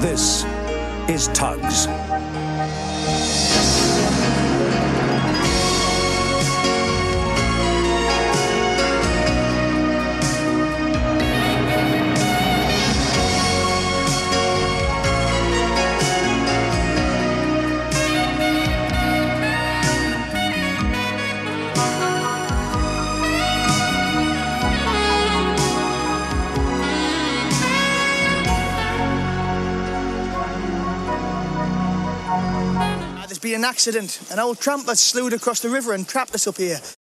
This is Tugs. There's been an accident. An old tramp that's slewed across the river and trapped us up here.